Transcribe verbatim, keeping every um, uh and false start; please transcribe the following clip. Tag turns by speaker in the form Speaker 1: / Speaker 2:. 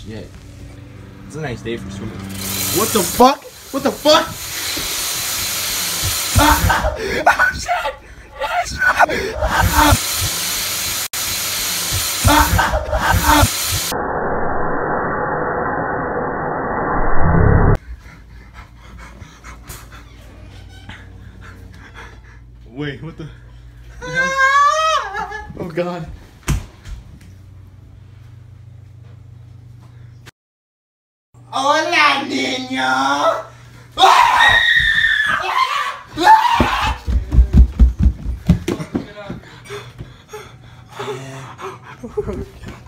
Speaker 1: shit. It's a nice day for swimming.
Speaker 2: What the fuck? What the fuck? Ah! Oh shit! Yes! Ah! Ah! Wait, what the, the hell? Oh god. Hola, niño. Ah!